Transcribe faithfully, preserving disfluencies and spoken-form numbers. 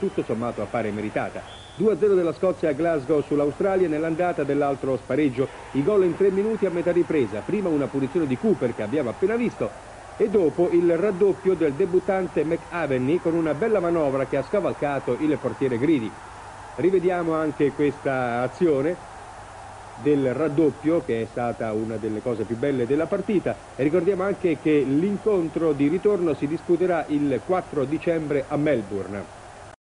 tutto sommato appare meritata. due a zero della Scozia a Glasgow sull'Australia, nell'andata dell'altro spareggio, i gol in tre minuti a metà ripresa, prima una punizione di Cooper che abbiamo appena visto e dopo il raddoppio del debuttante McAvenny con una bella manovra che ha scavalcato il portiere Gridi. Rivediamo anche questa azione del raddoppio, che è stata una delle cose più belle della partita, e ricordiamo anche che l'incontro di ritorno si disputerà il quattro dicembre a Melbourne.